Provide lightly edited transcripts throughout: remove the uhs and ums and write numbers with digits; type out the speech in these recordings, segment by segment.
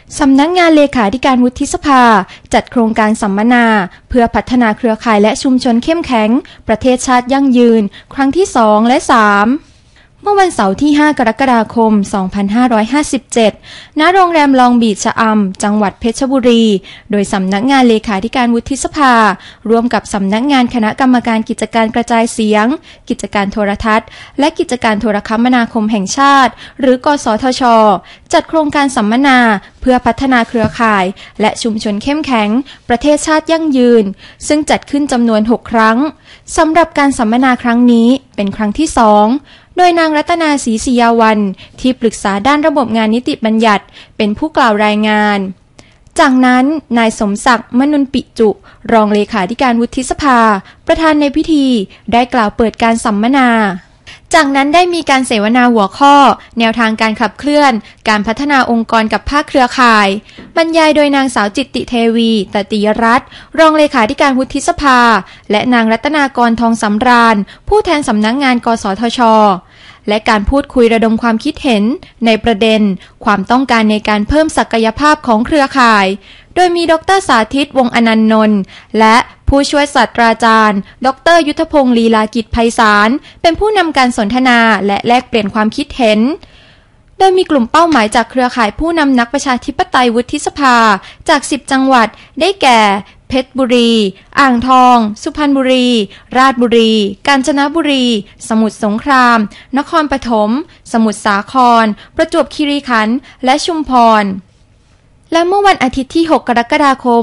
สำนักงานเลขาธิการวุฒิสภาจัดโครงการสัมมนาเพื่อพัฒนาเครือข่ายและชุมชนเข้มแข็งประเทศชาติยั่งยืนครั้งที่ 2 และ 3เมื่อวันเสาร์ที่ 5 กรกฎาคม 2557 ณ โรงแรมลองบีชชะอำ จังหวัดเพชรบุรี โดยสำนักงานเลขาธิการวุฒิสภาร่วมกับสำนักงานคณะกรรมการกิจการกระจายเสียงกิจการโทรทัศน์และกิจการโทรคมนาคมแห่งชาติหรือกสทช.จัดโครงการสัมมนาเพื่อพัฒนาเครือข่ายและชุมชนเข้มแข็งประเทศชาติยั่งยืนซึ่งจัดขึ้นจำนวน 6 ครั้งสำหรับการสัมมนาครั้งนี้เป็นครั้งที่ 2โดยนางรัตนาศรีศิยาวัลย์ที่ปรึกษาด้านระบบงานนิติบัญญัติเป็นผู้กล่าวรายงานจากนั้นนายสมศักดิ์มนุนปิจุรองเลขาธิการวุฒิสภาประธานในพิธีได้กล่าวเปิดการสัมมนาจากนั้นได้มีการเสวนาหัวข้อแนวทางการขับเคลื่อนการพัฒนาองค์กรกับภาคเครือข่ายบรรยายโดยนางสาวจิตติเทวีตติยรัตน์รองเลขาธิการวุฒิสภาและนางรัตนากรทองสำราญผู้แทนสำนักงานกสทช.และการพูดคุยระดมความคิดเห็นในประเด็นความต้องการในการเพิ่มศักยภาพของเครือข่ายโดยมีดร.สาธิตวงศ์อนันต์นนท์และผู้ช่วยศาสตราจารย์ดร.ยุทธพงศ์ลีลากิจไพศาลเป็นผู้นำการสนทนาและแลกเปลี่ยนความคิดเห็นโดยมีกลุ่มเป้าหมายจากเครือข่ายผู้นำนักประชาธิปไตยวุฒิสภาจาก10จังหวัดได้แก่เพชรบุรีอ่างทองสุพรรณบุรีราชบุรีกาญจนบุรีสมุทรสงครามนครปฐมสมุทรสาครประจวบคีรีขันธ์และชุมพรและเมื่อวันอาทิตย์ที่ 6 กรกฎาคม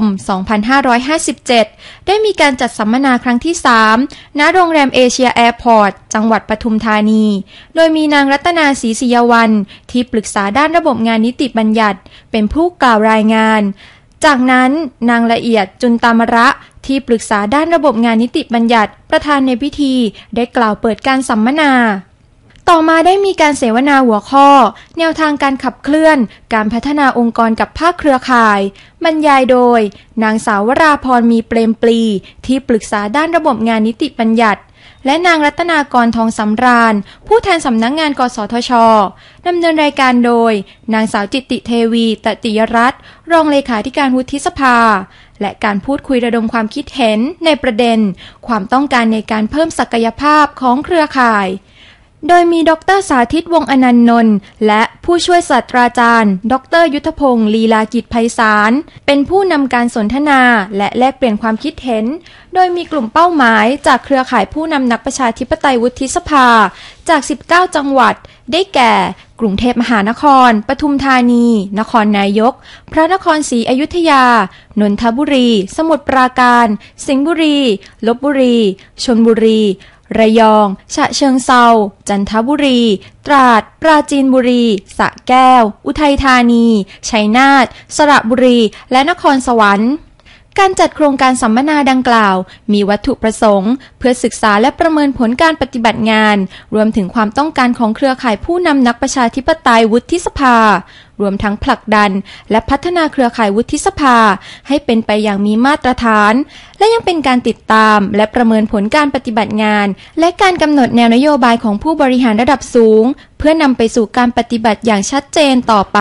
2557 ได้มีการจัดสัมมนาครั้งที่ 3 ณ โรงแรมเอเชียแอร์พอร์ต จังหวัดปทุมธานี โดยมีนางรัตนาศรีศิยาวัลย์ที่ปรึกษาด้านระบบงานนิติบัญญัติเป็นผู้กล่าวรายงานจากนั้นนางละเอียดจุนตามระที่ปรึกษาด้านระบบงานนิติบัญญัติประธานในพิธีได้กล่าวเปิดการสัมมนาต่อมาได้มีการเสวนาหัวข้อแนวทางการขับเคลื่อนการพัฒนาองค์กรกับภาคเครือข่ายบรรยายโดยนางสาววราพรมีเปรมปลีที่ปรึกษาด้านระบบงานนิติบัญญัติและนางรัตนากรทองสำราญผู้แทนสำนักงานกสทช.ดำเนินรายการโดยนางสาวจิตติเทวีตติยรัตน์รองเลขาธิการวุฒิสภาและการพูดคุยระดมความคิดเห็นในประเด็นความต้องการในการเพิ่มศักยภาพของเครือข่ายโดยมีดร.สาธิตวงศ์อนันต์นนท์และผู้ช่วยศาสตราจารย์ดร.ยุทธพงศ์ลีลากิจไพศาลเป็นผู้นำการสนทนาและแลกเปลี่ยนความคิดเห็นโดยมีกลุ่มเป้าหมายจากเครือข่ายผู้นำนักประชาธิปไตยวุฒิสภาจาก19จังหวัดได้แก่กรุงเทพมหานครปทุมธานีนครนายกพระนครศรีอยุธยานนทบุรีสมุทรปราการสิงห์บุรีลพบุรีชลบุรีระยองฉะเชิงเทราจันทบุรีตราดปราจีนบุรีสระแก้วอุทัยธานีชัยนาทสระบุรีและนครสวรรค์การจัดโครงการสัมมนาดังกล่าวมีวัตถุประสงค์เพื่อศึกษาและประเมินผลการปฏิบัติงานรวมถึงความต้องการของเครือข่ายผู้นำนักประชาธิปไตยวุฒิสภารวมทั้งผลักดันและพัฒนาเครือข่ายวุฒิสภาให้เป็นไปอย่างมีมาตรฐานและยังเป็นการติดตามและประเมินผลการปฏิบัติงานและการกำหนดแนวนโยบายของผู้บริหารระดับสูงเพื่อนำไปสู่การปฏิบัติอย่างชัดเจนต่อไป